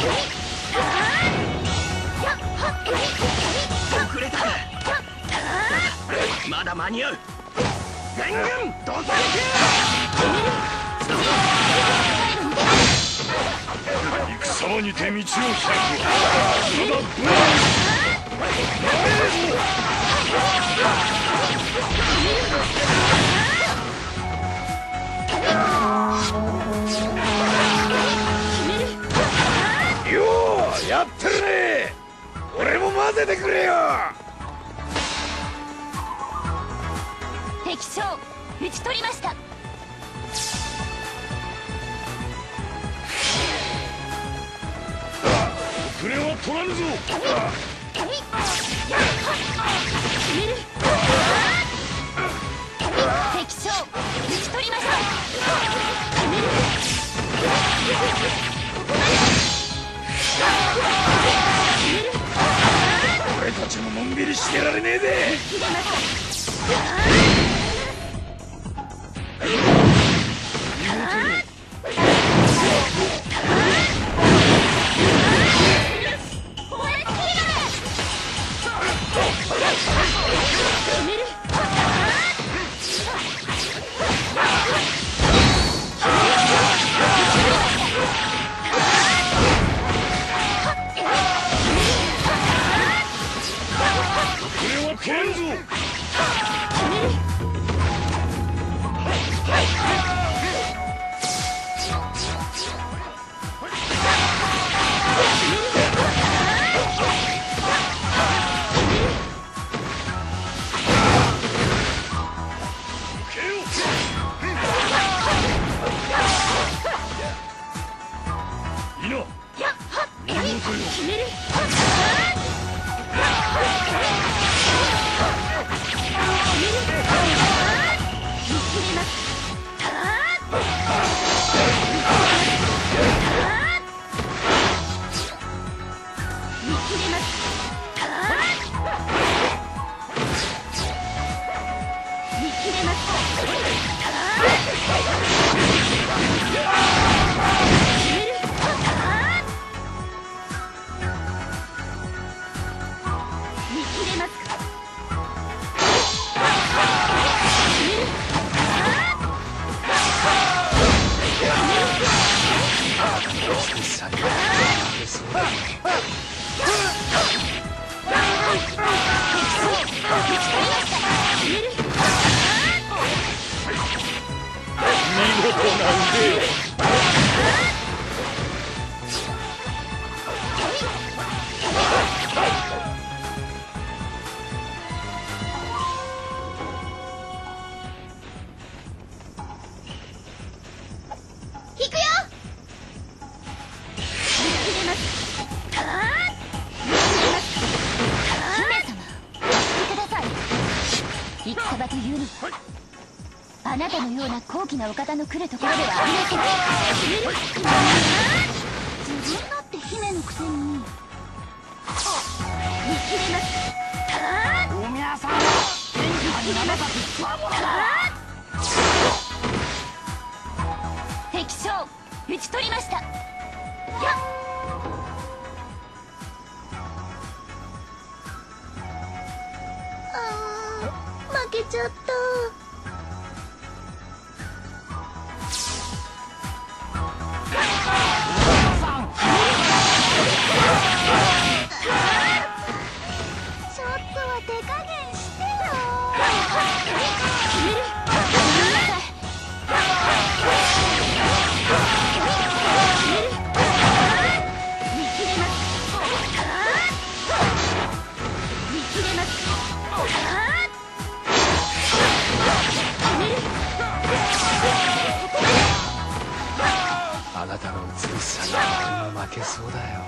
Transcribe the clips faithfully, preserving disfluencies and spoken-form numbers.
遅れたか。まだ間に合う。ガンガンどされて戦場にて道を開くはその分ようやってるね。俺も混ぜてくれよ。 敵将討ち取りました。 遅れは取らんぞ。 敵将討ち取りました。 俺たちものんびりしてられねえぜ。あなたのような高貴なお方の来るところではありません。自分だって姫のくせに見切れます。 おみゃさん天下に名高きつわものだ。 敵将討ち取りました。やっあー負けちゃった。 あなたの美しさに誰も負けそうだよ。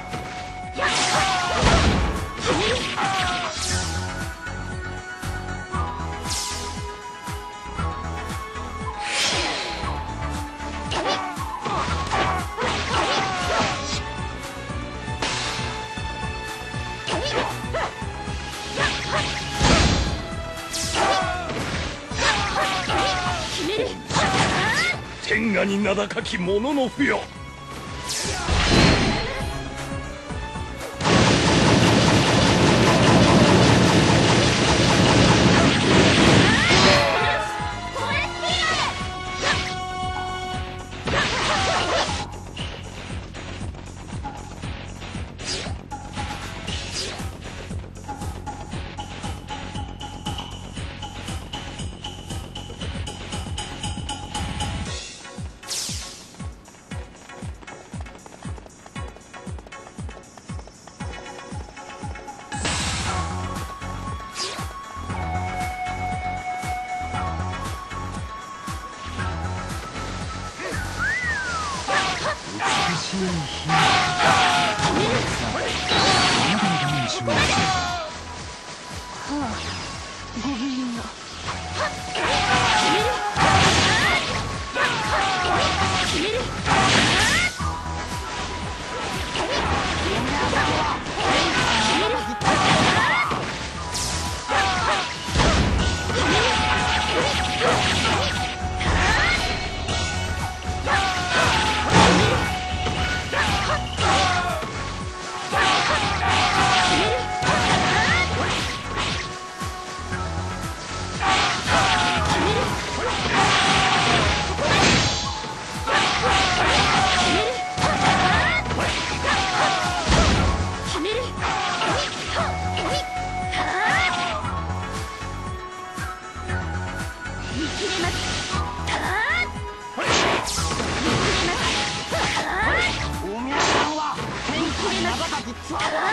天下に名高き者の不よ。 つわもの